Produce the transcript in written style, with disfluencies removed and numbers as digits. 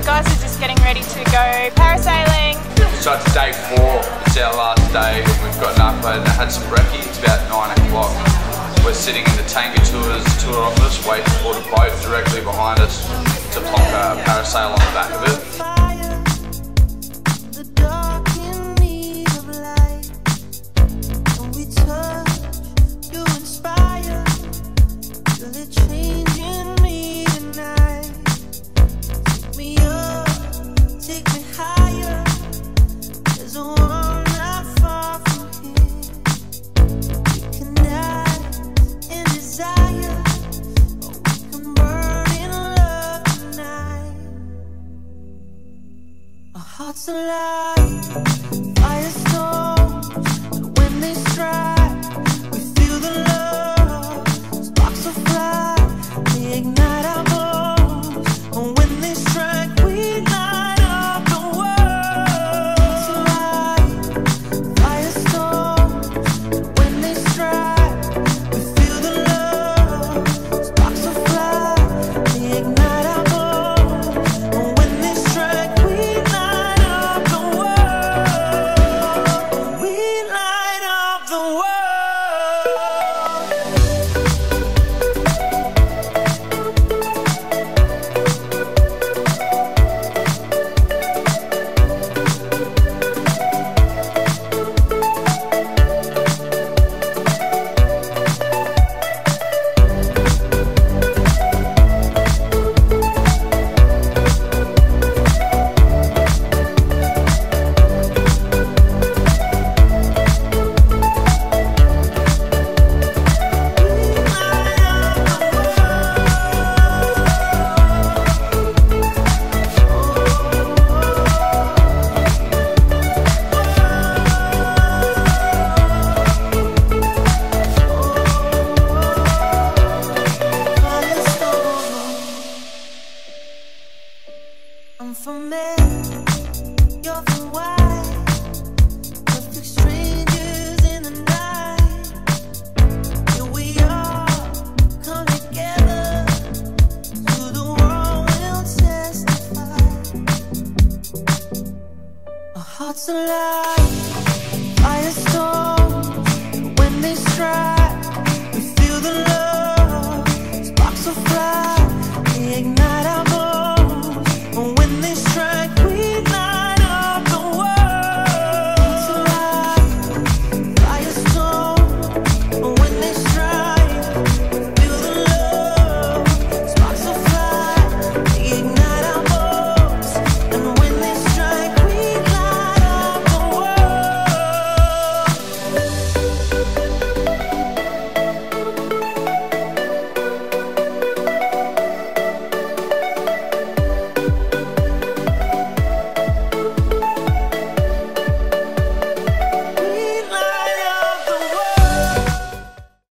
the guys are just getting ready to go parasailing. So it's day 4, it's our last day, and we've got up and had some brekkie. It's about 9 o'clock. We're sitting in the Tanga Tours Office waiting for the boat directly behind us to plonk a parasail on the back of it. Hearts alive, firestorms, and when they strike, we feel the love. Sparks will fly, we ignite our bones, and when they strike, we light up the world. Hearts alive, firestorms, and when they strike, we feel the love. Sparks will fly, we ignite our bones, and when they strike, we light up the world. We light up the world. I'm from there, you're from wide, perfect strangers in the night. Here we are, come together, to the world will testify. Our hearts alive.